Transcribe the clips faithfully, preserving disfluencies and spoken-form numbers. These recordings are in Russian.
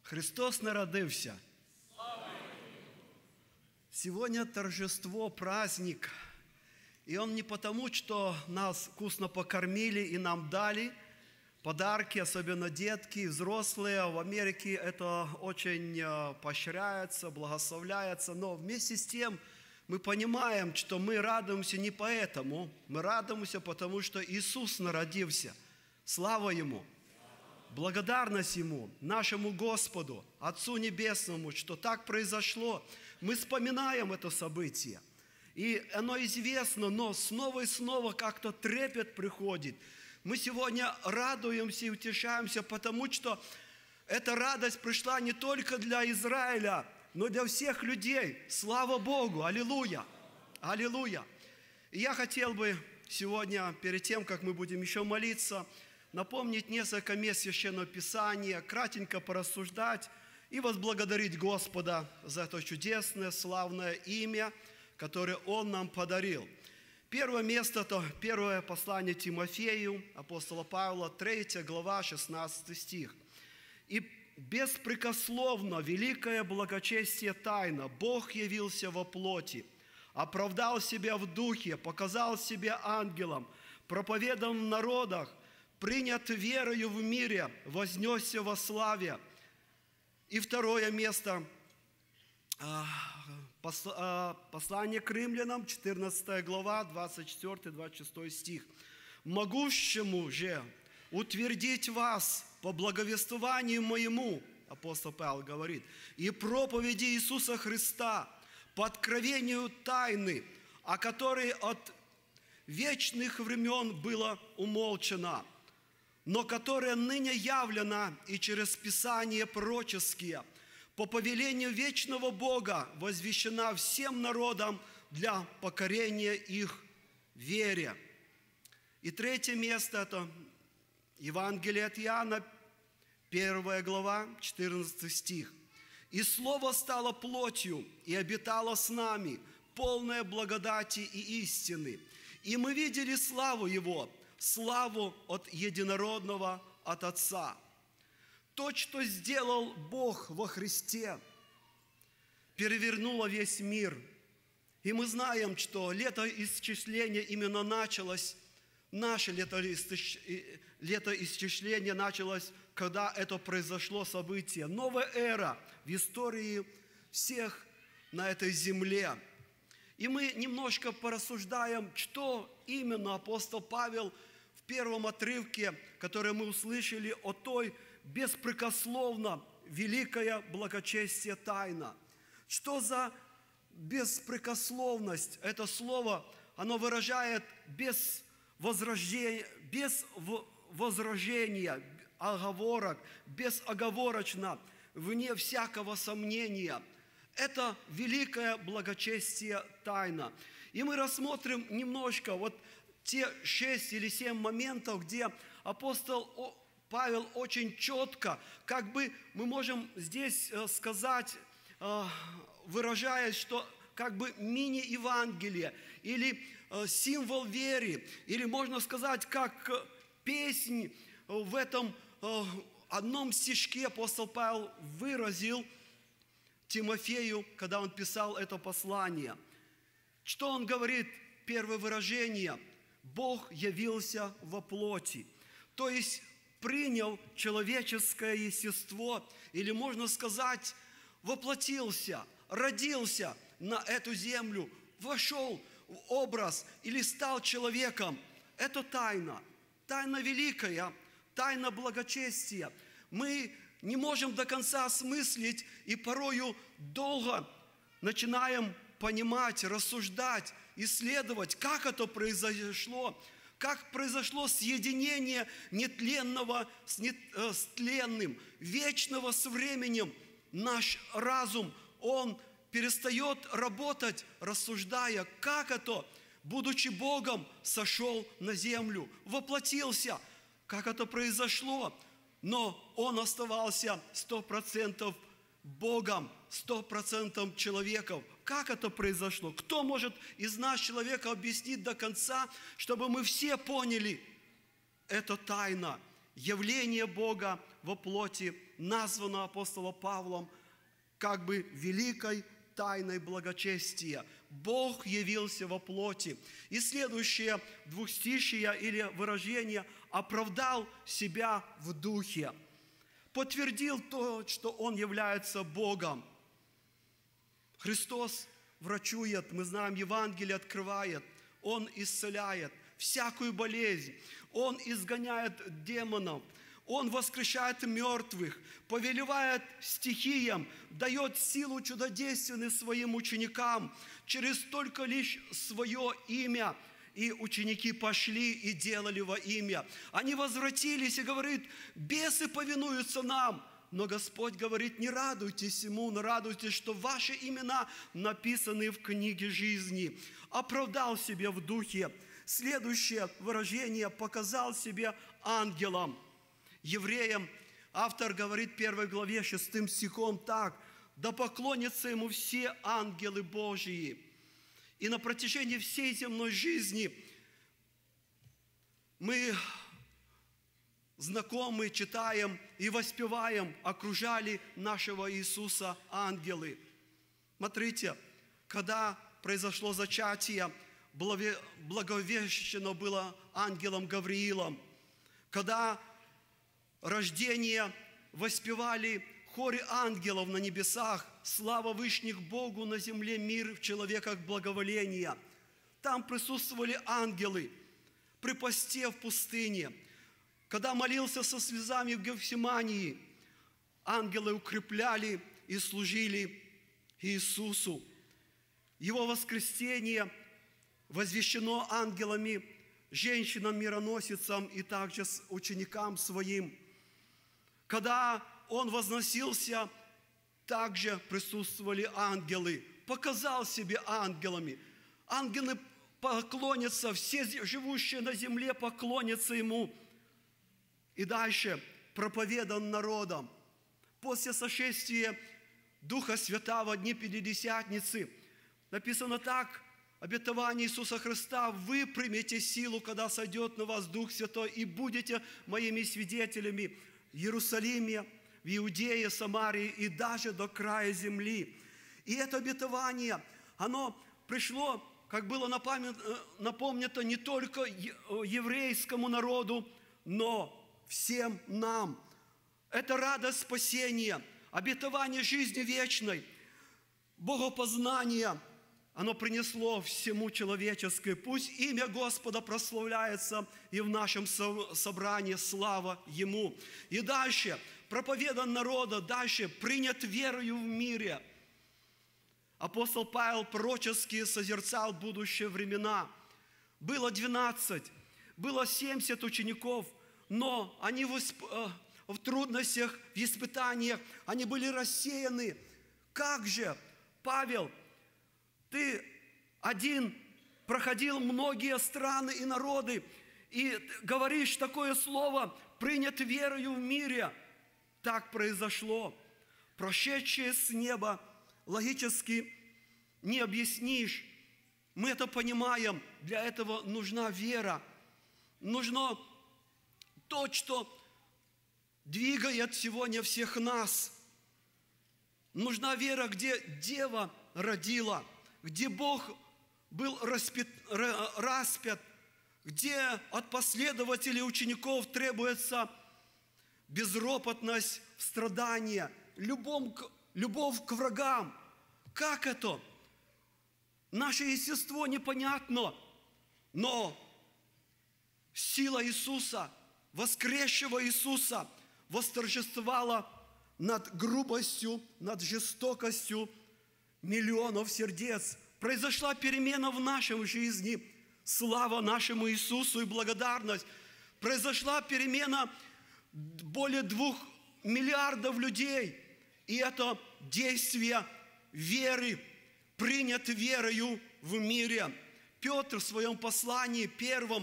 Христос народився. Сегодня торжество, праздник. И он не потому, что нас вкусно покормили и нам дали подарки, особенно детки, взрослые. В Америке это очень поощряется, благословляется. Но вместе с тем мы понимаем, что мы радуемся не поэтому. Мы радуемся, потому что Иисус народился. Слава Ему! Благодарность Ему, нашему Господу, Отцу Небесному, что так произошло. Мы вспоминаем это событие. И оно известно, но снова и снова как-то трепет приходит. Мы сегодня радуемся и утешаемся, потому что эта радость пришла не только для Израиля, но и для всех людей. Слава Богу! Аллилуйя! Аллилуйя! И я хотел бы сегодня, перед тем, как мы будем еще молиться, напомнить несколько мест Священного Писания, кратенько порассуждать и возблагодарить Господа за это чудесное, славное имя, которое Он нам подарил. Первое место – это первое послание Тимофею, апостола Павла, третья глава, шестнадцатый стих. «И беспрекословно великое благочестие тайна Бог явился во плоти, оправдал себя в духе, показал себя ангелом, проповедан в народах, принят верою в мире, вознесся во славе». И второе место, послание к римлянам, четырнадцатая глава, двадцать четвёртый двадцать шестой стих. «Могущему же утвердить вас по благовествованию моему», апостол Павел говорит, «и проповеди Иисуса Христа, по откровению тайны, о которой от вечных времен было умолчено, но которая ныне явлена и через Писания пророческие, по повелению вечного Бога возвещена всем народам для покорения их вере». И третье место – это Евангелие от Иоанна, первая глава, четырнадцатый стих. «И Слово стало плотью и обитало с нами, полное благодати и истины. И мы видели славу Его, славу от единородного, от Отца». То, что сделал Бог во Христе, перевернуло весь мир. И мы знаем, что летоисчисление именно началось, наше летоисчисление началось, когда это произошло событие. Новая эра в истории всех на этой земле. И мы немножко порассуждаем, что именно апостол Павел в первом отрывке, который мы услышали, о той беспрекословно великое благочестие тайна. Что за беспрекословность? Это слово, оно выражает без возражения, без возражения, оговорок, безоговорочно, вне всякого сомнения. Это великое благочестие тайна. И мы рассмотрим немножко вот те шесть или семь моментов, где апостол Павел очень четко, как бы мы можем здесь сказать, выражаясь, что как бы мини-евангелие или символ веры, или можно сказать, как песнь в этом одном стишке апостол Павел выразил Тимофею, когда он писал это послание. Что он говорит? Первое выражение: Бог явился во плоти. То есть принял человеческое естество, или можно сказать, воплотился, родился на эту землю, вошел в образ или стал человеком. Это тайна, тайна великая, тайна благочестия. Мы не можем до конца осмыслить и порою долго начинаем понимать, рассуждать, исследовать, как это произошло, как произошло соединение нетленного с, нет, э, с тленным, вечного с временем. Наш разум, он перестает работать, рассуждая, как это, будучи Богом, сошел на землю, воплотился, как это произошло. Но он оставался сто процентов Богом, сто процентов человеком. Как это произошло? Кто может из нас, человека, объяснить до конца, чтобы мы все поняли? Это тайна, явление Бога во плоти названо апостолом Павлом как бы великой тайной благочестия. Бог явился во плоти. И следующее двухстишие или выражение «оправдал себя в духе». Подтвердил то, что Он является Богом. Христос врачует, мы знаем, Евангелие открывает, Он исцеляет всякую болезнь, Он изгоняет демонов, Он воскрешает мертвых, повелевает стихиям, дает силу чудодейственную своим ученикам через только лишь свое имя. И ученики пошли и делали во имя. Они возвратились и говорят: бесы повинуются нам. Но Господь говорит: не радуйтесь ему, но радуйтесь, что ваши имена написаны в книге жизни. Оправдал себя в духе. Следующее выражение: показал себя ангелом. Евреям автор говорит в первой главе шестым стихом так: да поклонятся ему все ангелы Божьи. И на протяжении всей земной жизни мы знакомы, читаем и воспеваем, окружали нашего Иисуса ангелы. Смотрите, когда произошло зачатие, благовещено было ангелом Гавриилом. Когда рождение воспевали хоре ангелов на небесах, слава вышних Богу, на земле мир в человеках благоволения. Там присутствовали ангелы при посте в пустыне. Когда молился со слезами в Гефсимании, ангелы укрепляли и служили Иисусу. Его воскресение возвещено ангелами, женщинам-мироносицам и также ученикам своим. Когда Он возносился, также присутствовали ангелы. Показал себе ангелами. Ангелы поклонятся, все живущие на земле поклонятся Ему. И дальше проповедан народом. После сошествия Духа Святаго, дни Пятидесятницы, написано так: обетование Иисуса Христа: вы примете силу, когда сойдет на вас Дух Святой, и будете моими свидетелями в Иерусалиме, в Иудее, Самарии и даже до края земли. И это обетование, оно пришло, как было напомнено, не только еврейскому народу, но всем нам. Это радость спасения, обетование жизни вечной, богопознание. Оно принесло всему человеческое. Пусть имя Господа прославляется и в нашем собрании, слава Ему. И дальше проповедан народа, дальше принят верою в мире. Апостол Павел пророчески созерцал будущие времена. Было двенадцать, было семьдесят учеников, но они в, в трудностях, в испытаниях, они были рассеяны. Как же, Павел, ты один проходил многие страны и народы, и говоришь такое слово: принят верою в мире. Так произошло. Прошедшее с неба логически не объяснишь. Мы это понимаем. Для этого нужна вера. Нужно то, что двигает сегодня всех нас. Нужна вера, где Дева родила, где Бог был распят, распят, где от последователей учеников требуется безропотность в страдания, любовь, любовь к врагам. Как это? Наше естество непонятно, но сила Иисуса, воскресшего Иисуса, восторжествовала над грубостью, над жестокостью миллионов сердец. Произошла перемена в нашей жизни. Слава нашему Иисусу и благодарность. Произошла перемена более двух миллиардов людей. И это действие веры, принят верою в мире. Петр в своем послании первом,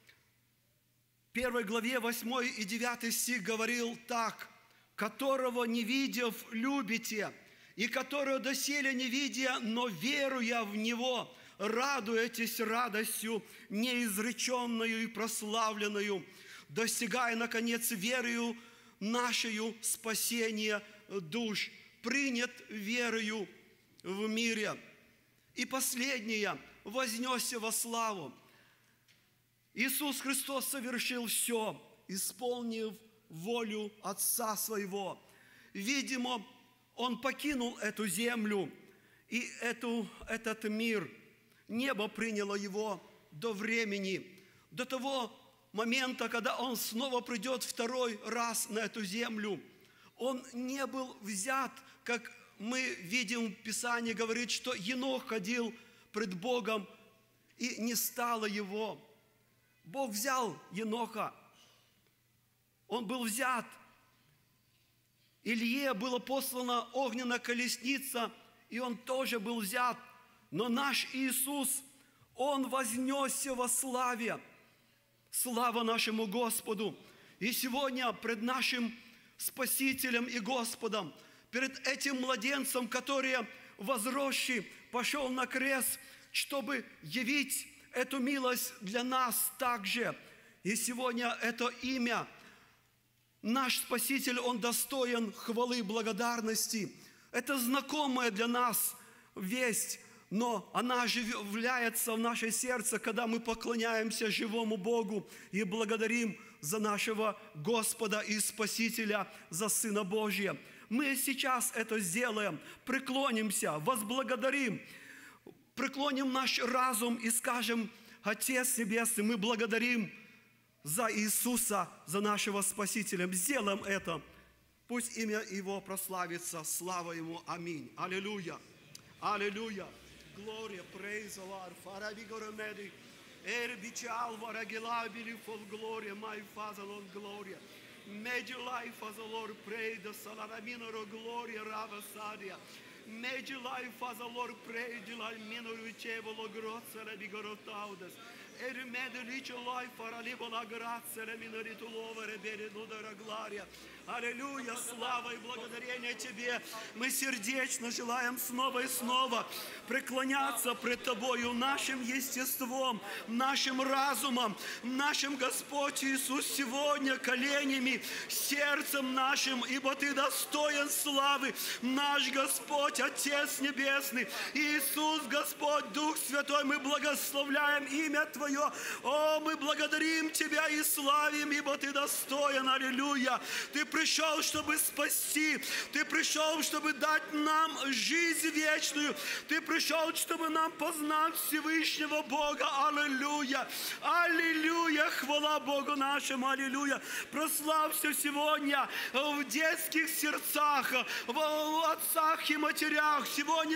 первой главе восьмой и девятый стих говорил так: «Которого не видев, любите, и которого доселе не видя, но веруя в Него, радуетесь радостью неизреченную и прославленную, достигая, наконец, верою нашею спасение душ, принят верою в мире. И последнее, вознесся во славу. Иисус Христос совершил все, исполнив волю Отца Своего. Видимо, Он покинул эту землю и эту, этот мир. Небо приняло Его до времени, до того момента, когда Он снова придет второй раз на эту землю. Он не был взят, как мы видим в Писании, говорит, что Енох ходил пред Богом, и не стало его. Бог взял Еноха. Он был взят. Илье была послана огненная колесница, и он тоже был взят. Но наш Иисус, Он вознесся во славе. Слава нашему Господу! И сегодня пред нашим Спасителем и Господом, перед этим младенцем, который возросший, пошел на крест, чтобы явить эту милость для нас также. И сегодня это имя, наш Спаситель, Он достоин хвалы и благодарности. Это знакомая для нас весть, но она оживляется в наше сердце, когда мы поклоняемся живому Богу и благодарим за нашего Господа и Спасителя, за Сына Божия. Мы сейчас это сделаем, преклонимся, возблагодарим, преклоним наш разум и скажем: Отец Небесный, мы благодарим за Иисуса, за нашего Спасителя. Сделаем это. Пусть имя Его прославится. Слава Ему. Аминь. Аллилуйя. Аллилуйя. Gloria, praise the Lord. Farabigoromedi. Erbichal varagilabili for gloria. My Father, Lord, gloria. Made your life as the Lord prayed. The Salaminoro gloria ravasadia. Made your life as the Lord prayed. July minor richevolo grozza le bigorotaudes. Ermede licho life for a libola grazia le minoritulova rebele nudara gloria. Аллилуйя, слава и благодарение Тебе. Мы сердечно желаем снова и снова преклоняться пред Тобою нашим естеством, нашим разумом, нашим Господь Иисус сегодня коленями, сердцем нашим, ибо Ты достоин славы, наш Господь, Отец Небесный, Иисус Господь, Дух Святой, мы благословляем имя Твое. О, мы благодарим Тебя и славим, ибо Ты достоин. Аллилуйя. Ты пришел, чтобы спасти. Ты пришел, чтобы дать нам жизнь вечную. Ты пришел, чтобы нам познать Всевышнего Бога. Аллилуйя! Аллилуйя! Хвала Богу нашему! Аллилуйя! Прославься сегодня в детских сердцах, в отцах и матерях. Сегодня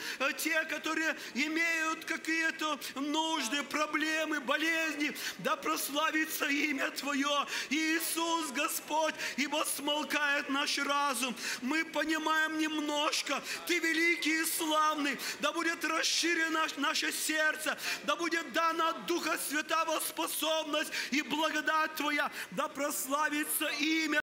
те, которые имеют какие-то нужды, проблемы, болезни, да прославится имя Твое. Иисус Господь, ибо смолкает наш разум. Мы понимаем немножко. Ты великий и славный. Да будет расширено наше сердце. Да будет дана от Духа Святого способность и благодать Твоя. Да прославится имя